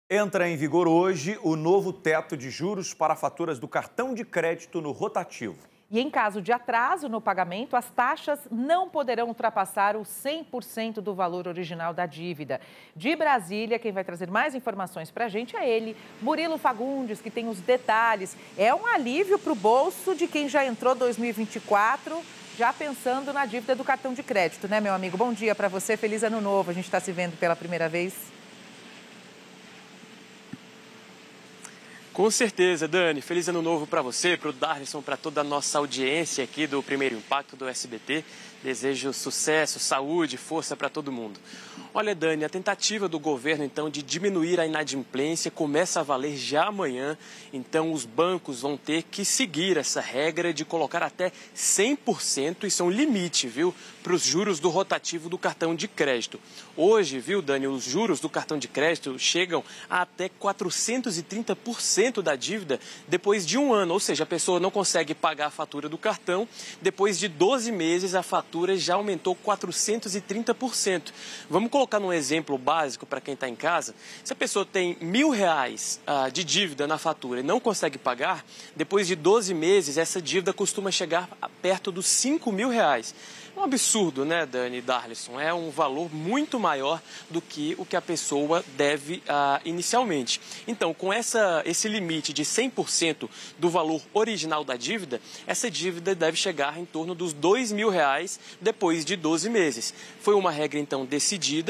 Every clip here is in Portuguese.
Entra em vigor hoje o novo teto de juros para faturas do cartão de crédito no rotativo. E em caso de atraso no pagamento, as taxas não poderão ultrapassar os 100% do valor original da dívida. De Brasília, quem vai trazer mais informações para a gente é ele, Murilo Fagundes, que tem os detalhes. É um alívio para o bolso de quem já entrou 2024, já pensando na dívida do cartão de crédito, né, meu amigo? Bom dia para você, feliz ano novo. A gente está se vendo pela primeira vez. Com certeza, Dani. Feliz ano novo para você, para o Darlison, para toda a nossa audiência aqui do Primeiro Impacto do SBT. Desejo sucesso, saúde, força para todo mundo. Olha, Dani, a tentativa do governo, então, de diminuir a inadimplência começa a valer já amanhã. Então, os bancos vão ter que seguir essa regra de colocar até 100%, isso é um limite, viu, para os juros do rotativo do cartão de crédito. Hoje, viu, Dani, os juros do cartão de crédito chegam a até 430% da dívida depois de um ano. Ou seja, a pessoa não consegue pagar a fatura do cartão. Depois de 12 meses, a fatura já aumentou 430%. Vamos colocar num exemplo básico para quem está em casa. Se a pessoa tem R$1.000 de dívida na fatura e não consegue pagar, depois de 12 meses, essa dívida costuma chegar perto dos R$5.000. Um absurdo, né, Dani e Darlison? É um valor muito maior do que o que a pessoa deve inicialmente. Então, com esse limite de 100% do valor original da dívida, essa dívida deve chegar em torno dos R$2.000 depois de 12 meses. Foi uma regra, então, decidida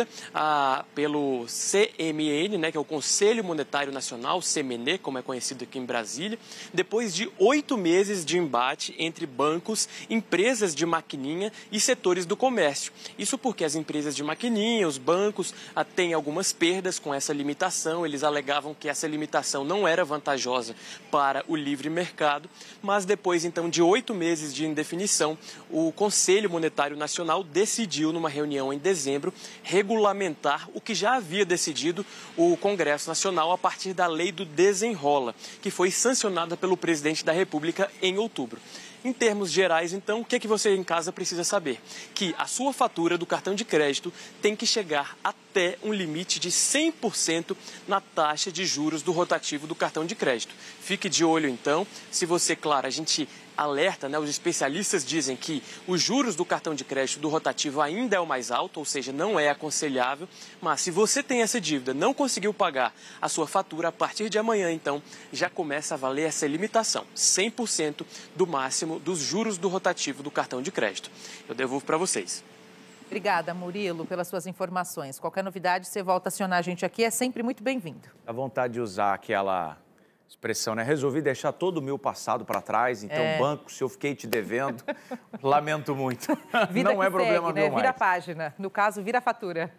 pelo CMN, né, que é o Conselho Monetário Nacional, CMN, como é conhecido aqui em Brasília, depois de 8 meses de embate entre bancos, empresas de maquininha e setores do comércio. Isso porque as empresas de maquininha, os bancos, têm algumas perdas com essa limitação. Eles alegavam que essa limitação não era vantajosa para o livre mercado, mas depois, então, de 8 meses de indefinição, o Conselho Monetário Nacional decidiu, numa reunião em dezembro, regulamentar o que já havia decidido o Congresso Nacional a partir da Lei do Desenrola, que foi sancionada pelo presidente da República em outubro. Em termos gerais, então, o que é que você em casa precisa saber? Que a sua fatura do cartão de crédito tem que chegar até um limite de 100% na taxa de juros do rotativo do cartão de crédito. Fique de olho, então. Se você, claro, a gente alerta, né? Os especialistas dizem que os juros do cartão de crédito do rotativo ainda é o mais alto, ou seja, não é aconselhável. Mas se você tem essa dívida, não conseguiu pagar a sua fatura, a partir de amanhã, então, já começa a valer essa limitação, 100% do máximo dos juros do rotativo do cartão de crédito. Eu devolvo para vocês. Obrigada, Murilo, pelas suas informações. Qualquer novidade, você volta a acionar a gente aqui, é sempre muito bem-vindo. Dá vontade de usar aquela expressão, né? Resolvi deixar todo o meu passado para trás, então, banco, se eu fiquei te devendo, lamento muito. Vida não é que problema segue, meu né? Vira a mais. página. No caso, vira a fatura.